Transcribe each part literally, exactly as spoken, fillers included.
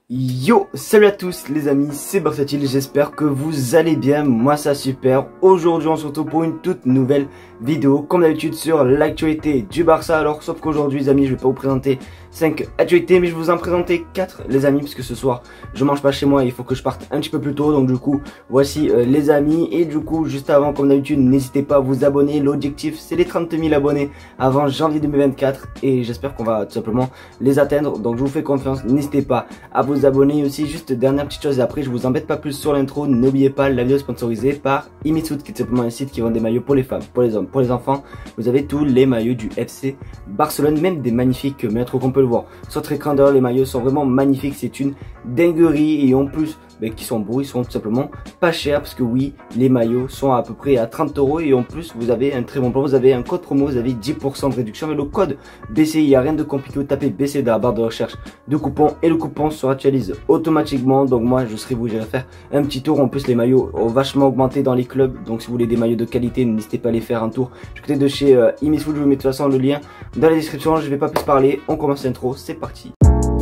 Yo, salut à tous les amis, c'est Barsatil, j'espère que vous allez bien, moi ça super. Aujourd'hui on se retrouve pour une toute nouvelle vidéo, comme d'habitude sur l'actualité du Barça. Alors sauf qu'aujourd'hui les amis, je vais pas vous présenter cinq actualités, mais je vais vous en présenter quatre les amis, parce que ce soir je mange pas chez moi, il faut que je parte un petit peu plus tôt. Donc du coup, voici euh, les amis, et du coup juste avant, comme d'habitude, n'hésitez pas à vous abonner. L'objectif c'est les trente mille abonnés avant janvier deux mille vingt-quatre, et j'espère qu'on va tout simplement les atteindre. Donc je vous fais confiance, n'hésitez pas à vous abonner aussi. Juste dernière petite chose et après je vous embête pas plus sur l'intro. N'oubliez pas, la vidéo est sponsorisée par Imitsuit, qui est simplement un site qui vend des maillots pour les femmes, pour les hommes, pour les enfants. Vous avez tous les maillots du F C Barcelone, même des magnifiques maîtres qu'on peut le voir sur votre écran. D'ailleurs les maillots sont vraiment magnifiques, c'est une dinguerie, et en plus mais qui sont beaux, ils sont tout simplement pas chers, parce que oui, les maillots sont à peu près à trente euros, et en plus vous avez un très bon plan, vous avez un code promo, vous avez dix pour cent de réduction avec le code B C. Il n'y a rien de compliqué, vous tapez B C dans la barre de recherche de coupons et le coupon se actualise automatiquement. Donc moi je serai vous, j'irai faire un petit tour. En plus les maillots ont vachement augmenté dans les clubs, donc si vous voulez des maillots de qualité, n'hésitez pas à les faire un tour du côté de chez euh, Imitsuit. Je vous mets de toute façon le lien dans la description. Je vais pas plus parler, on commence l'intro, c'est parti.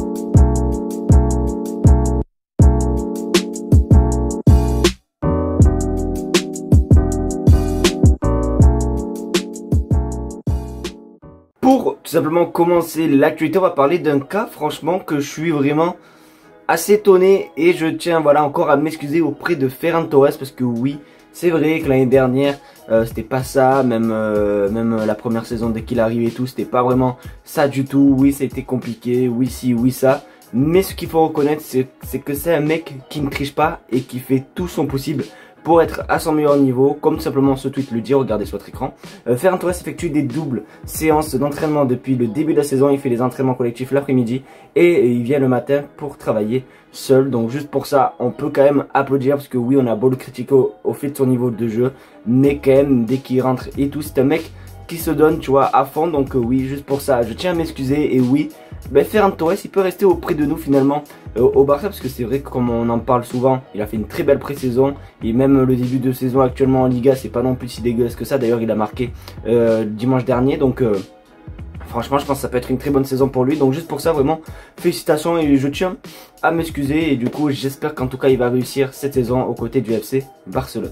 Pour tout simplement commencer l'actualité, on va parler d'un cas franchement que je suis vraiment assez étonné, et je tiens voilà encore à m'excuser auprès de Ferran Torres, parce que oui, c'est vrai que l'année dernière euh, c'était pas ça, même euh, même la première saison dès qu'il arrive et tout, c'était pas vraiment ça du tout. Oui, ça a été compliqué, oui si, oui ça, mais ce qu'il faut reconnaître c'est que c'est un mec qui ne triche pas et qui fait tout son possible pour être à son meilleur niveau, comme tout simplement ce tweet le dit, regardez sur votre écran. Euh, Ferran Torres effectue des doubles séances d'entraînement depuis le début de la saison. Il fait les entraînements collectifs l'après-midi et il vient le matin pour travailler seul. Donc juste pour ça, on peut quand même applaudir, parce que oui, on a beau le critiquer au, au fait de son niveau de jeu, mais quand même dès qu'il rentre et tout, c'est un mec qui se donne, tu vois, à fond. Donc euh, oui, juste pour ça, je tiens à m'excuser. Et oui, ben, Ferran Torres, il peut rester auprès de nous finalement euh, au Barça, parce que c'est vrai que comme on en parle souvent, il a fait une très belle pré-saison, et même le début de saison actuellement en Liga, c'est pas non plus si dégueulasse que ça. D'ailleurs, il a marqué euh, dimanche dernier, donc euh, franchement, je pense que ça peut être une très bonne saison pour lui. Donc juste pour ça, vraiment, félicitations, et je tiens à m'excuser. Et du coup, j'espère qu'en tout cas, il va réussir cette saison aux côtés du F C Barcelone.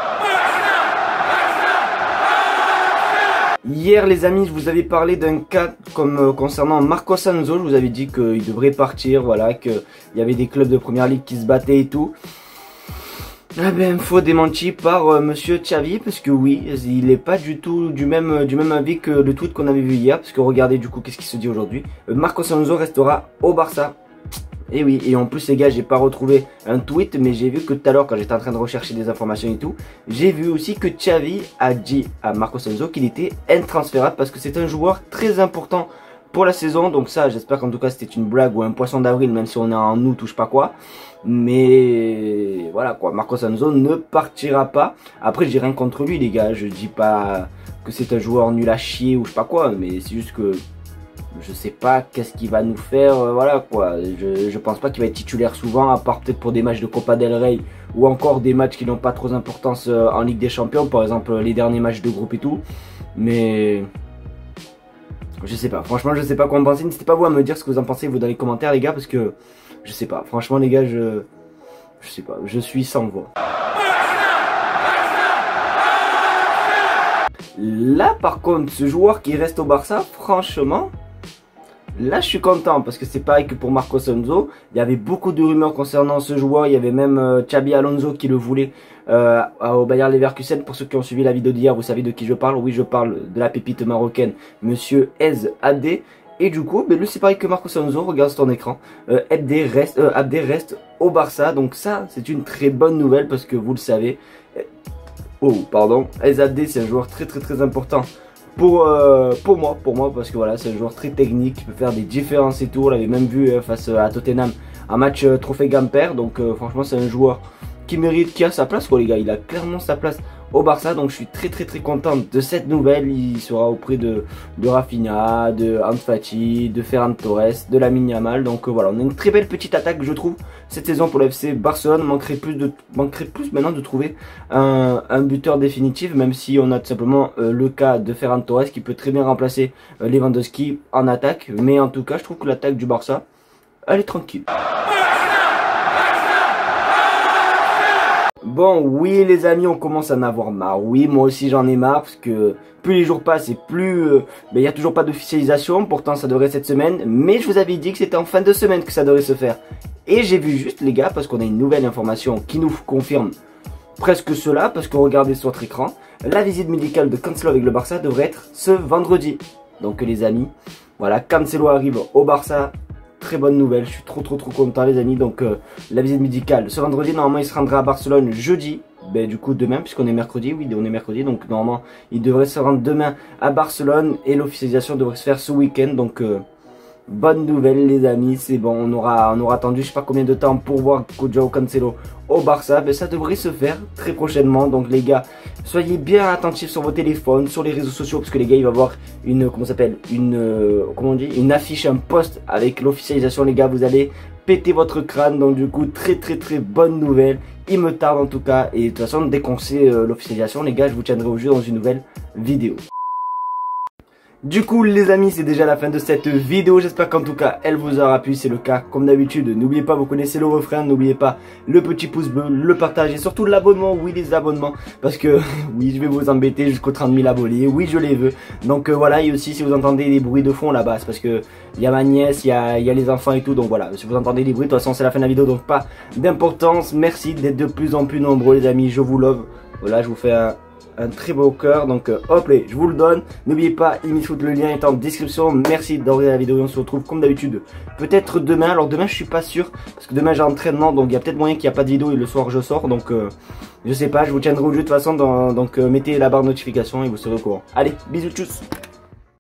Hier les amis, je vous avais parlé d'un cas comme euh, concernant Marcos Alonso. Je vous avais dit qu'il devrait partir, voilà, qu'il y avait des clubs de première ligue qui se battaient et tout. Ah ben, faux démenti par euh, monsieur Xavi, parce que oui, il n'est pas du tout du même, du même avis que le tweet qu'on avait vu hier. Parce que regardez du coup qu'est-ce qui se dit aujourd'hui. euh, Marcos Alonso restera au Barça. Et oui, et en plus les gars, j'ai pas retrouvé un tweet, mais j'ai vu que tout à l'heure quand j'étais en train de rechercher des informations et tout, j'ai vu aussi que Xavi a dit à Marcos Alonso qu'il était intransférable, parce que c'est un joueur très important pour la saison. Donc ça, j'espère qu'en tout cas c'était une blague ou un poisson d'avril, même si on est en août ou je sais pas quoi. Mais voilà quoi, Marcos Alonso ne partira pas. Après j'ai rien contre lui les gars, je dis pas que c'est un joueur nul à chier ou je sais pas quoi, mais c'est juste que je sais pas qu'est-ce qu'il va nous faire, euh, voilà quoi. Je, je pense pas qu'il va être titulaire souvent, à part peut-être pour des matchs de Copa del Rey, ou encore des matchs qui n'ont pas trop d'importance euh, en Ligue des Champions, par exemple les derniers matchs de groupe et tout. Mais je sais pas, franchement je sais pas quoi en penser. N'hésitez pas vous à me dire ce que vous en pensez vous dans les commentaires les gars, parce que je sais pas, franchement les gars, je je sais pas, je suis sans voix. Là par contre, ce joueur qui reste au Barça, franchement, là je suis content, parce que c'est pareil que pour Marcos Alonso. Il y avait beaucoup de rumeurs concernant ce joueur. Il y avait même euh, Xabi Alonso qui le voulait euh, au Bayer Leverkusen. Pour ceux qui ont suivi la vidéo d'hier, vous savez de qui je parle. Oui, je parle de la pépite marocaine, monsieur Ez Abdé. Et du coup, ben lui c'est pareil que Marcos Alonso, regarde sur ton écran, euh, Abdé reste, euh, Abdé reste au Barça. Donc ça c'est une très bonne nouvelle, parce que vous le savez, oh pardon, Ez Abdé c'est un joueur très très très important Pour, euh, pour moi, pour moi, parce que voilà, c'est un joueur très technique, qui peut faire des différences et tout. On l'avait même vu euh, face à Tottenham, un match euh, trophée Gamper. Donc euh, franchement c'est un joueur qui mérite, qui a sa place quoi les gars. Il a clairement sa place au Barça, donc je suis très très très content de cette nouvelle. Il sera auprès de, de Rafinha, de Ansu Fati, de Ferran Torres, de Lamine Yamal. Donc euh, voilà, on a une très belle petite attaque je trouve cette saison pour le F C Barcelone. Manquerait plus, de, manquerait plus maintenant de trouver un, un buteur définitif, même si on a tout simplement euh, le cas de Ferran Torres qui peut très bien remplacer euh, Lewandowski en attaque. Mais en tout cas je trouve que l'attaque du Barça, elle est tranquille. Bon, oui les amis, on commence à en avoir marre. Oui, moi aussi j'en ai marre parce que plus les jours passent et plus... Euh, ben, il n'y a toujours pas d'officialisation, pourtant ça devrait cette semaine. Mais je vous avais dit que c'était en fin de semaine que ça devrait se faire. Et j'ai vu juste les gars, parce qu'on a une nouvelle information qui nous confirme presque cela, parce qu'on regardait sur votre écran. La visite médicale de Cancelo avec le Barça devrait être ce vendredi. Donc les amis, voilà, Cancelo arrive au Barça. Très bonne nouvelle, je suis trop trop trop content les amis. Donc euh, la visite médicale ce vendredi, normalement il se rendra à Barcelone jeudi. Ben du coup demain, puisqu'on est mercredi, oui on est mercredi, donc normalement il devrait se rendre demain à Barcelone. Et l'officialisation devrait se faire ce week-end, donc euh, bonne nouvelle les amis, c'est bon, on aura, on aura attendu je sais pas combien de temps pour voir Joao Cancelo au Barça, ben ça devrait se faire très prochainement. Donc les gars, soyez bien attentifs sur vos téléphones, sur les réseaux sociaux, parce que les gars il va y avoir une, comment ça s'appelle, une, euh, comment on dit, une affiche, un post avec l'officialisation les gars, vous allez péter votre crâne. Donc du coup très très très bonne nouvelle, il me tarde en tout cas, et de toute façon dès qu'on sait euh, l'officialisation les gars, je vous tiendrai au jeu dans une nouvelle vidéo. Du coup les amis, c'est déjà la fin de cette vidéo, j'espère qu'en tout cas elle vous aura plu. C'est le cas comme d'habitude, n'oubliez pas, vous connaissez le refrain, n'oubliez pas le petit pouce bleu, le partage et surtout l'abonnement. Oui les abonnements, parce que oui je vais vous embêter jusqu'aux trente mille abonnés, oui je les veux. Donc euh, voilà, et aussi si vous entendez des bruits de fond là-bas, c'est parce que il y a ma nièce, il y a, y a les enfants et tout. Donc voilà, si vous entendez des bruits, de toute façon c'est la fin de la vidéo, donc pas d'importance. Merci d'être de plus en plus nombreux les amis, je vous love. Voilà, je vous fais un... un très beau cœur, donc euh, hop là, je vous le donne. N'oubliez pas, Imifoot, le lien est en description. Merci d'avoir regardé la vidéo et on se retrouve comme d'habitude peut-être demain. Alors demain je suis pas sûr, parce que demain j'ai entraînement, donc il y a peut-être moyen qu'il n'y a pas de vidéo et le soir je sors. Donc euh, je sais pas, je vous tiendrai au jeu de toute façon, dans, donc euh, mettez la barre de notification et vous serez au courant. Allez, bisous, tchuss.